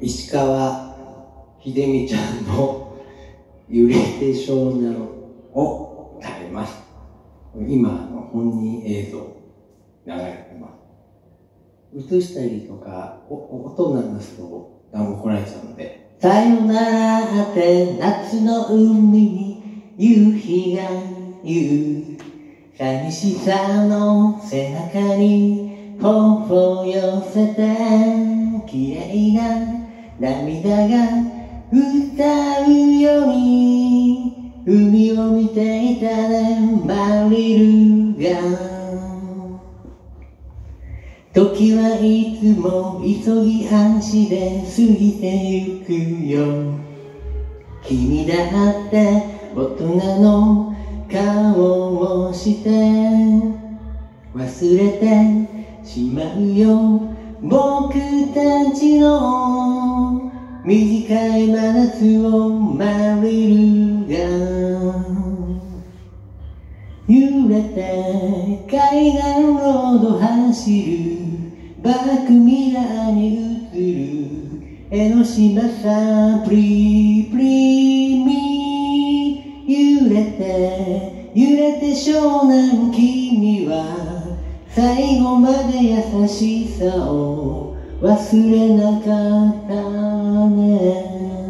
石川秀美ちゃんの揺れて小なのを食べます。今本人映像流れてます。映したりとか音流すと怒られちゃうので、さよならって夏の海に夕日が言う、寂しさの背中に頬を寄せて、綺麗な涙が歌うように海を見ていたね、マリルが。時はいつも急ぎ足で過ぎてゆくよ。君だって大人の顔をして忘れてしまうよ、僕たちの短い真夏をマリルが。揺れて海岸ロード走るバックミラーに映る江ノ島さ、プリプリミ。揺れて湘南、君は最後まで優しさを忘れなかったね。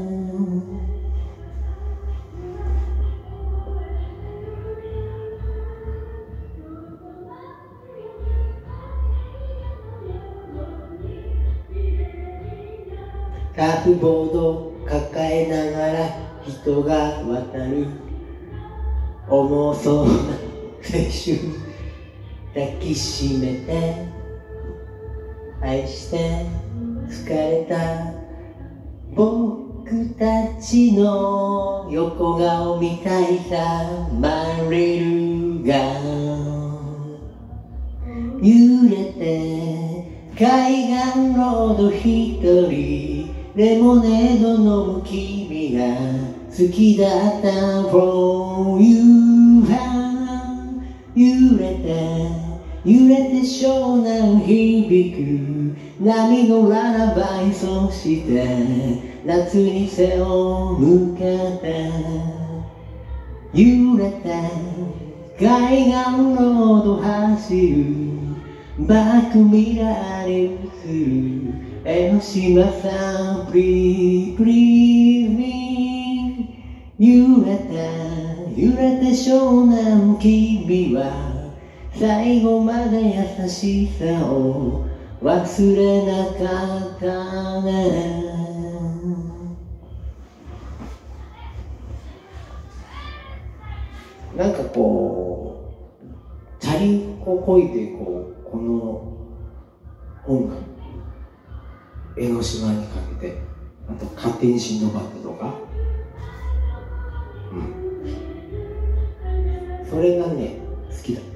サーフボード抱えながら人が渡る、重そうな青春抱きしめて、愛して疲れた僕たちの横顔みたいさ、マリルが。揺れて海岸ロード一人レモネード飲む君が好きだった For you 揺れて湘南響く波のララバイ、そして夏に背を向けて揺れて海岸ロード走るバックミラーに映る江ノ島さ、プリプリミ。揺れて湘南、君は最後まで優しさを忘れなかったね。なんかこうチャリンコこいでこの音楽江ノ島にかけて、あと勝手にシンドバッドとか、それがね好きだった。